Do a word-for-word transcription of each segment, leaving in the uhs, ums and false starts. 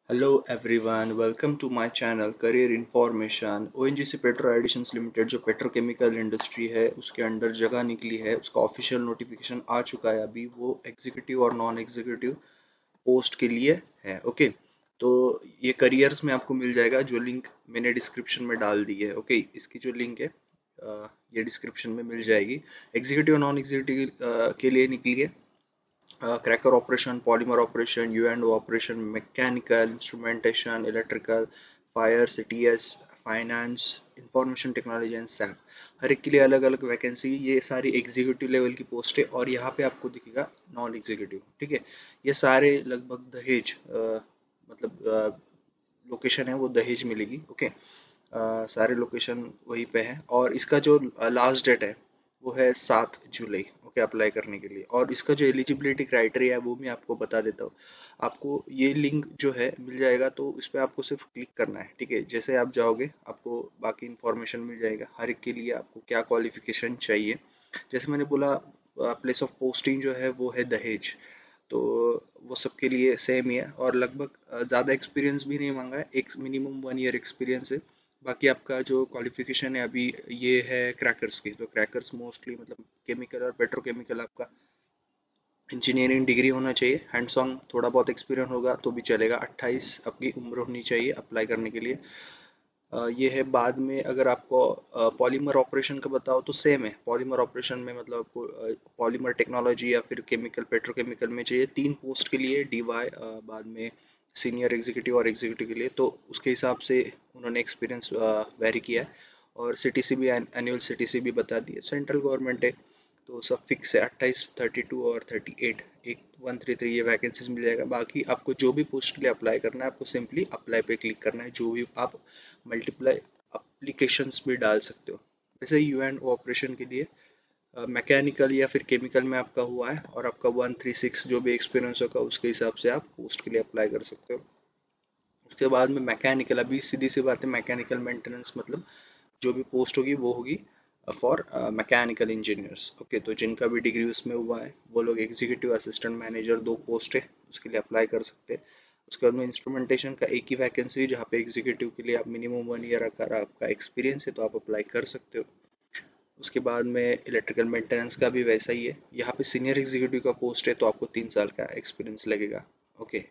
Hello everyone, welcome to my channel Career Information। O N G C petro additions limited जो petrochemical industry है उसके under जगह निकली है, उसका ऑफिशियल नोटिफिकेशन आ चुका है। अभी वो एग्जीक्यूटिव और नॉन एग्जीक्यूटिव पोस्ट के लिए है। ओके, तो ये करियर्स में आपको मिल जाएगा, जो लिंक मैंने डिस्क्रिप्शन में डाल दी है। ओके, इसकी जो लिंक है अ, ये डिस्क्रिप्शन में मिल जाएगी। एग्जीक्यूटिव और नॉन एग्जीक्यूटिव के लिए निकली है। Cracker operation, polymer operation, U and operation, mechanical, instrumentation, electrical, fire, CTS, finance, information technology and SAP. हर एक के लिए अलग अलग वैकेंसी। ये सारी एग्जीक्यूटिव लेवल की पोस्ट है और यहाँ पे आपको दिखेगा नॉन एग्जीक्यूटिव। ठीक है, ये सारे लगभग दहेज अ, मतलब लोकेशन है वो दहेज मिलेगी। ओके, अ, सारे लोकेशन वहीं पे है और इसका जो लास्ट डेट है वो है सात जुलाई। ओके, अप्लाई करने के लिए। और इसका जो एलिजिबिलिटी क्राइटेरिया है वो मैं आपको बता देता हूँ। आपको ये लिंक जो है मिल जाएगा, तो इस पर आपको सिर्फ क्लिक करना है। ठीक है, जैसे आप जाओगे आपको बाकी इन्फॉर्मेशन मिल जाएगा। हर एक के लिए आपको क्या क्वालिफिकेशन चाहिए। जैसे मैंने बोला, प्लेस ऑफ पोस्टिंग जो है वो है दहेज, तो वो सबके लिए सेम ही है। और लगभग अ, ज़्यादा एक्सपीरियंस भी नहीं मांगा है, एक मिनिमम वन ईयर एक्सपीरियंस है। बाकी आपका जो क्वालिफिकेशन है अभी ये है क्रैकर्स की, तो क्रैकर्स मोस्टली मतलब केमिकल और पेट्रोकेमिकल आपका इंजीनियरिंग डिग्री होना चाहिए। हैंड्स ऑन थोड़ा बहुत एक्सपीरियंस होगा तो भी चलेगा। अट्ठाईस आपकी उम्र होनी चाहिए अप्लाई करने के लिए। अ, ये है। बाद में अगर आपको पॉलीमर ऑपरेशन का बताओ तो सेम है। पॉलीमर ऑपरेशन में मतलब आपको पॉलीमर टेक्नोलॉजी या फिर केमिकल पेट्रोकेमिकल में चाहिए। तीन पोस्ट के लिए डी वाई, बाद में सीनियर एग्जीक्यूटिव और एग्जीक्यूटिव के लिए, तो उसके हिसाब से उन्होंने एक्सपीरियंस वेरी किया है। और सीटीसी भी, एनुअल सीटीसी भी बता दी है। सेंट्रल गवर्नमेंट है तो सब फिक्स है। अट्ठाईस, थर्टी टू और थर्टी एट, एक वन थ्री थ्री ये वैकेंसीज मिल जाएगा। बाकी आपको जो भी पोस्ट के लिए अप्लाई करना है आपको सिंपली अप्लाई पे क्लिक करना है। जो भी आप मल्टीप्लाई अप्लीकेशंस भी डाल सकते हो। वैसे यू एंड ऑपरेशन के लिए मैकेनिकल या फिर केमिकल में आपका हुआ है और आपका वन थ्री सिक्स जो भी एक्सपीरियंस होगा उसके हिसाब से आप पोस्ट के लिए अप्लाई कर सकते हो। उसके बाद में मैकेनिकल, अभी सीधी सी बात है, मैकेनिकल मेंटेनेंस मतलब जो भी पोस्ट होगी वो होगी फॉर मैकेनिकल इंजीनियर्स। ओके, तो जिनका भी डिग्री उसमें हुआ है वो लोग एग्जीक्यूटिव असिस्टेंट मैनेजर, दो पोस्ट है उसके लिए अप्लाई कर सकते हैं। उसके बाद में इंस्ट्रूमेंटेशन का एक ही वैकेंसी है, जहाँ पे एग्जीक्यूटिव के लिए आप मिनिमम वन ईयर अगर आपका एक्सपीरियंस है तो आप अप्लाई कर सकते हो। उसके बाद में इलेक्ट्रिकल मेंटेनेंस का भी वैसा ही है। यहाँ पे सीनियर एग्जीक्यूटिव का पोस्ट है तो आपको तीन साल का एक्सपीरियंस लगेगा। ओके,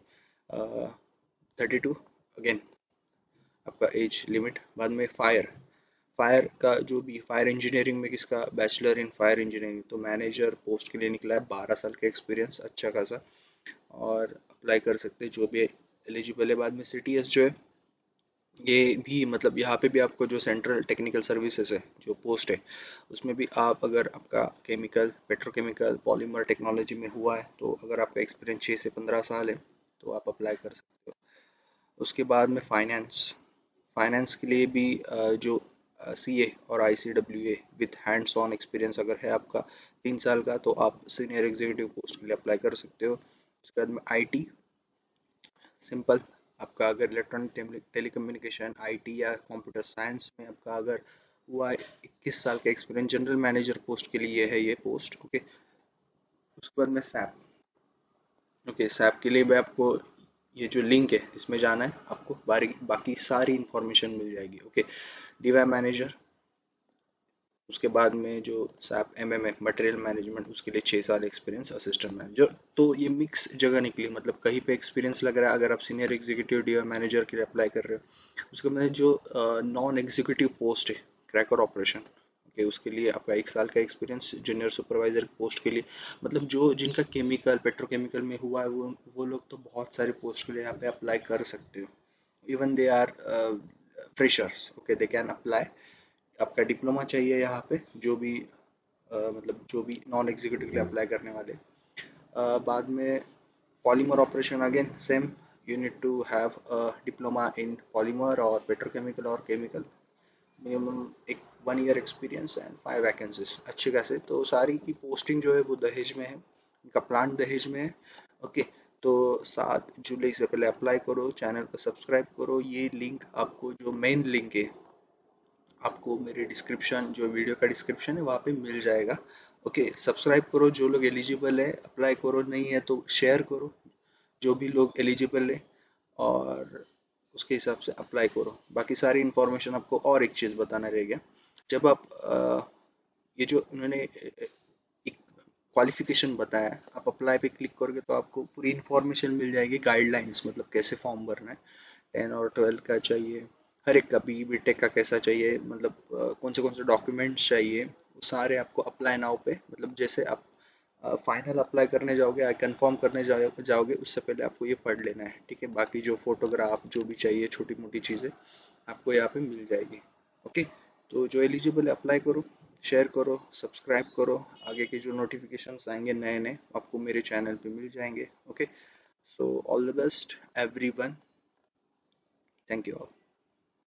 थर्टी टू अगेन आपका एज लिमिट। बाद में फायर, फायर का जो भी फायर इंजीनियरिंग में किसका बैचलर इन फायर इंजीनियरिंग, तो मैनेजर पोस्ट के लिए निकला है। बारह साल का एक्सपीरियंस अच्छा खासा, और अप्लाई कर सकते हैं जो भी एलिजिबल है। बाद में सीटीएस जो है ये भी मतलब यहाँ पे भी आपको जो सेंट्रल टेक्निकल सर्विसेज है जो पोस्ट है उसमें भी आप, अगर आपका केमिकल पेट्रोकेमिकल पॉलीमर टेक्नोलॉजी में हुआ है तो अगर आपका एक्सपीरियंस छः से पंद्रह साल है तो आप अप्लाई कर सकते हो। उसके बाद में फाइनेंस, फाइनेंस के लिए भी अ, जो सी ए और I C W A with hands on experience अगर है आपका तीन साल का तो आप सीनियर एग्जीक्यूटिव पोस्ट के लिए अप्लाई कर सकते हो। उसके बाद में आई टी सिंपल, आपका अगर इलेक्ट्रॉनिक टेलीकम्युनिकेशन आई टी या कंप्यूटर साइंस में आपका अगर हुआ इक्कीस साल का एक्सपीरियंस, जनरल मैनेजर पोस्ट के लिए है ये पोस्ट। ओके, उसके बाद में सैप। ओके, सैप के लिए भी आपको ये जो लिंक है इसमें जाना है, आपको बारी बाकी सारी इंफॉर्मेशन मिल जाएगी। ओके, डीवाई मैनेजर, उसके बाद में जो सैप एम एम है मटेरियल मैनेजमेंट, उसके लिए छः साल एक्सपीरियंस असिस्टेंट मैनेजर। तो ये मिक्स जगह निकली, मतलब कहीं पे एक्सपीरियंस लग रहा है अगर आप सीनियर एग्जीक्यूटिव डीवाई मैनेजर के लिए अप्लाई कर रहे हो। उसके बाद जो नॉन एग्जीक्यूटिव पोस्ट है क्रैकर ऑपरेशन, ओके, उसके लिए आपका एक साल का एक्सपीरियंस। जूनियर सुपरवाइजर पोस्ट के लिए मतलब जो जिनका केमिकल पेट्रोकेमिकल में हुआ है वो वो लोग तो बहुत सारे पोस्ट के लिए यहाँ पे अप्लाई कर सकते हो। Even they are freshers, okay, they can apply. आपका डिप्लोमा चाहिए यहाँ पे, जो भी अ, मतलब जो भी नॉन एग्जीक्यूटिव के लिए अप्लाई करने वाले। अ, बाद में polymer operation again same, you need to have a diploma in polymer और पेट्रोकेमिकल और केमिकल, मिनिमम एक one year experience and five vacancies अच्छे खासे। तो सारी की पोस्टिंग जो है वो दहेज में है, इनका प्लांट दहेज में है। ओके, तो सात जुलाई से पहले अप्लाई करो, चैनल को सब्सक्राइब करो। ये लिंक आपको जो मेन लिंक है आपको मेरे डिस्क्रिप्शन, जो वीडियो का डिस्क्रिप्शन है वहाँ पे मिल जाएगा। ओके, सब्सक्राइब करो, जो लोग एलिजिबल है अप्लाई करो, नहीं है तो शेयर करो जो भी लोग एलिजिबल है। और उसके हिसाब से अप्लाई करो। बाकी सारी इन्फॉर्मेशन आपको, और एक चीज़ बताना रह गया, जब आप अ, ये जो उन्होंने एक क्वालिफिकेशन बताया, आप अप्लाई पे क्लिक करोगे तो आपको पूरी इन्फॉर्मेशन मिल जाएगी, गाइडलाइंस, मतलब कैसे फॉर्म भरना है, टेन और ट्वेल्थ का चाहिए, हर एक का, बी बीटेक का कैसा चाहिए, मतलब अ, कौन से कौन से डॉक्यूमेंट्स चाहिए, वो सारे आपको अप्लाई नाउ पे, मतलब जैसे आप फाइनल अप्लाई करने जाओगे या कंफर्म करने जाओ, जाओगे उससे पहले आपको ये पढ़ लेना है, ठीक है। बाकी जो फोटोग्राफ जो भी चाहिए, छोटी मोटी चीज़ें आपको यहाँ पे मिल जाएगी। ओके, तो जो एलिजिबल है अप्लाई करो, शेयर करो, सब्सक्राइब करो, आगे के जो नोटिफिकेशंस आएंगे नए नए आपको मेरे चैनल पे मिल जाएंगे। Okay, so all the best everyone, thank you all.